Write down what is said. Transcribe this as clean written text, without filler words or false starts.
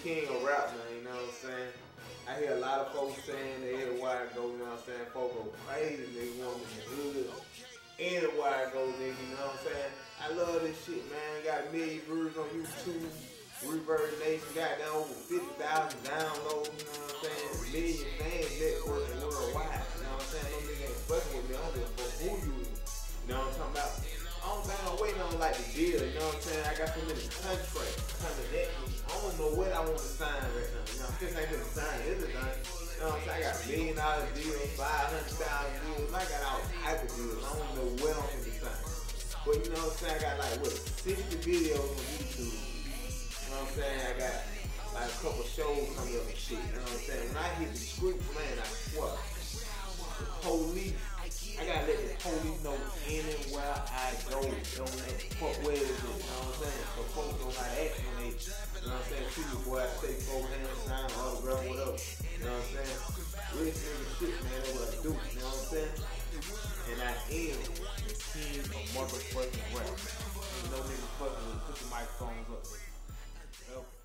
king of rap, man, you know what I'm saying? I hear a lot of folks saying that everywhere I go, you know what I'm saying? Folks go crazy, nigga, want me to hood. Anywhere I go, nigga, you know what I'm saying? I love this shit, man. Got a million views on YouTube. Reverb Nation got down over 50,000 downloads, you know what I'm saying? Million fans networking worldwide, you know what I'm saying? No nigga ain't fucking with me, I don't give a fuck who you is. You know what I'm talking about? I don't think I'm waiting on like the deal, you know what I'm saying? I got so many contracts coming at me. I don't know what I want to sign right now. You know, since I ain't gonna sign anything. You know what I'm saying? I got $1 million deals, 500,000 deals. I got all type of deals. I don't know where I'm gonna sign. But you know what I'm saying? I got like what 60 videos on YouTube. You know what I'm saying? I got like a couple shows coming up and shit. You know what I'm saying? When I hit the streets, man, I swear. The police, I gotta let the police know anywhere I go. Don't let fuck where is it, you know what I'm saying? So folks don't like act when they, you know what I'm saying? People boy, I say 4 hands, sign, autograph, whatever. You know what I'm saying? Real nigga shit, man, that's what I do, you know what I'm saying? And I am the king of motherfucking rap. Ain't no nigga fucking with, put the microphones up. Well,